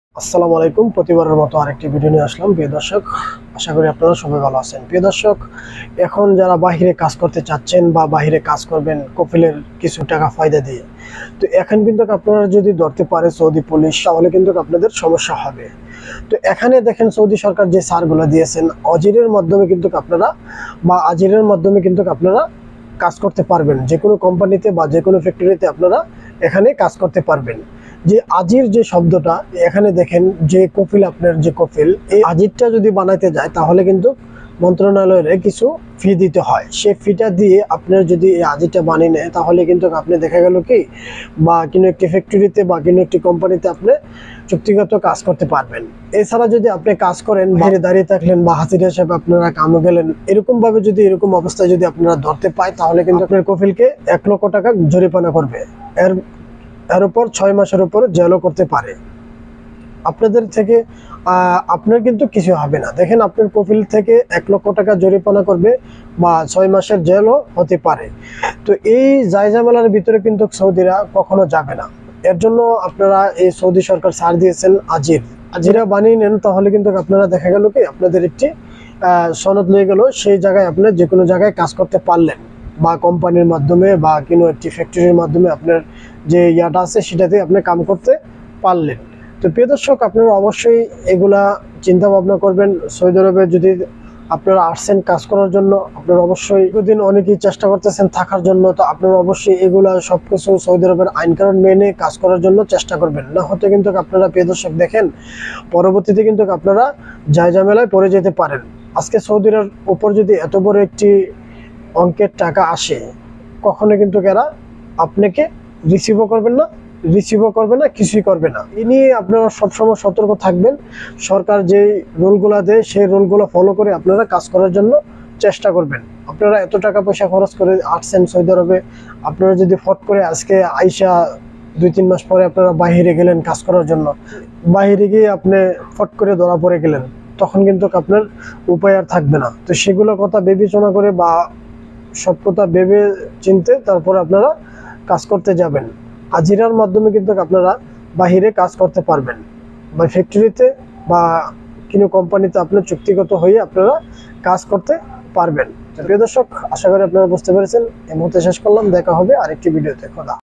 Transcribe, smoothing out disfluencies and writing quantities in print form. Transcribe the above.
আসসালামু আলাইকুম। প্রতিবারের মতো আরেকটি ভিডিও নিয়ে আসলাম। প্রিয় দর্শক, আশা করি আপনারা সবাই ভালো আছেন। প্রিয় দর্শক, এখন যারা বাহিরে কাজ করতে চাচ্ছেন বা বাহিরে কাজ করবেন কফিলের কিছু টাকা ফায়দা দিয়ে, তো এখন কিন্তু আপনারা যদি ধরতে পারে সৌদি পুলিশ, তাহলে কিন্তু আপনাদের সমস্যা হবে। তো এখানে দেখেন সৌদি সরকার যে সারগুলো দিয়েছেন, অজিরের মাধ্যমে কিন্তু আপনারা বা আজিরের মাধ্যমে কিন্তু আপনারা কাজ করতে পারবেন। যে কোনো কোম্পানিতে বা যে কোনো ফ্যাক্টরিতে আপনারা এখানে কাজ করতে পারবেন। যে আজির যে শব্দটা এখানে দেখেন, যে কফিল, আপনার যে কফিল, এই আজিরটা যদি বানাইতে যায় তাহলে কিন্তু মন্ত্রণালয়ের কিছু ফি দিতে হয়। সে ফিটা দিয়ে আপনার যদি এই আজিরটা বানিয়ে নেয় তাহলে কিন্তু আপনি দেখা গেল কি, বা কোনো একটি ফ্যাক্টরিতে বা কোনো একটি কোম্পানিতে আপনি চুক্তিগত কাজ করতে পারবেন। এছাড়া যদি আপনি কাজ করেন, বাইরে দাঁড়িয়ে থাকলেন বা হাজিরা হিসেবে আপনারা কামে গেলেন, এরকম ভাবে যদি এরকম অবস্থায় যদি আপনারা ধরতে পায় তাহলে কিন্তু আপনার কফিলকে 1 লক্ষ টাকা জরিমানা করবে। এর উপর 6 মাসের উপর জেলও করতে পারে। আপনাদের থেকে আপনার কিন্তু কিছু হবে না। দেখেন, আপনার কফিল থেকে 1 লক্ষ টাকা জরিমানা করবে বা 6 মাসের জেলও হতে পারে। তো এই জায়জামেলার ভিতরে কিন্তু সৌদিরা কখনো যাবে না। এর জন্য আপনারা এই সৌদি সরকার ছাড় দিয়েছেন আজিরা বানিয়ে নেন, তাহলে কিন্তু আপনারা দেখা গেল কি আপনাদের একটি সনদ নিয়ে গেল, সেই জায়গায় আপনার যে কোনো জায়গায় কাজ করতে পারলেন, বা কোম্পানির মাধ্যমে বা কোনো একটি ফ্যাক্টরির মাধ্যমে আপনার যে ইয়াটা আছে সেটাতে আপনি কাম করতে পারলেন। তো প্রিয় দর্শক, আপনারা অবশ্যই এগুলা চিন্তা ভাবনা করবেন। সৌদি আরবে যদি আপনারা আসছেন কাজ করার জন্য, আপনারা অবশ্যই দিন অনেকেই চেষ্টা করতেছেন থাকার জন্য, তো আপনারা অবশ্যই এগুলা সবকিছু সৌদি আরবের আইন কানুন মেনে কাজ করার জন্য চেষ্টা করবেন। না হতে কিন্তু আপনারা, প্রিয় দর্শক, দেখেন পরবর্তীতে কিন্তু আপনারা জায়জামেলায় পড়ে যেতে পারেন। আজকে সৌদির উপর যদি এত বড় একটি অঙ্কের টাকা আসে, কখনো কিন্তু এরা আপনাকে রিসিভও করবে না, কিছুই করবে না। এ নিয়ে আপনারা সবসময় সতর্ক থাকবেন। সরকার যে রুলগুলো দেয় সেই রুলগুলো ফলো করে আপনারা কাজ করার জন্য চেষ্টা করবেন। আপনারা এত টাকা পয়সা খরচ করে আসছেন সৌদি আরবে, আপনারা যদি ফট করে আজকে আইসা 2-3 মাস পরে আপনারা বাহিরে গেলেন কাজ করার জন্য, বাহিরে গিয়ে আপনি ফট করে ধরা পড়ে গেলেন, তখন কিন্তু আপনার উপায় আর থাকবে না। তো সেগুলো কথা বিবেচনা করে বা সব কথা ভেবে চিনতে তারপর আপনারা কাজ করতে যাবেন। আজিরার মাধ্যমে কিন্তু আপনারা বাহিরে কাজ করতে পারবেন, বা ফ্যাক্টরিতে বা কোনো কোম্পানিতে আপনার চুক্তিগত হয়ে আপনারা কাজ করতে পারবেন। প্রিয় দর্শক, আশা করি আপনারা বুঝতে পেরেছেন। এই মুহূর্তে শেষ করলাম, দেখা হবে আরেকটি ভিডিওতে। খোদা।